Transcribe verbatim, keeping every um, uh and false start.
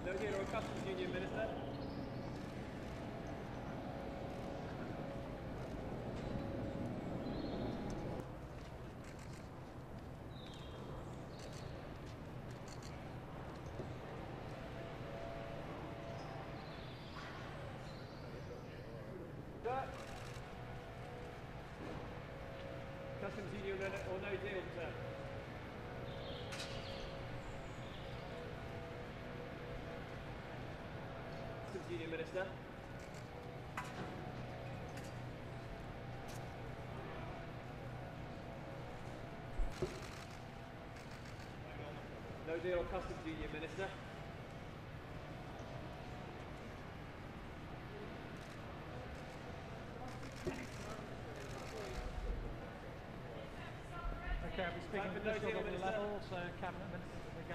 No deal or Customs Union Minister. Customs Union or no deal, sir. Customs Union Minister. No deal or Customs Union Minister. Okay, I'll be speaking Time for just no deal, on the Minister. level, so Cabinet Minister.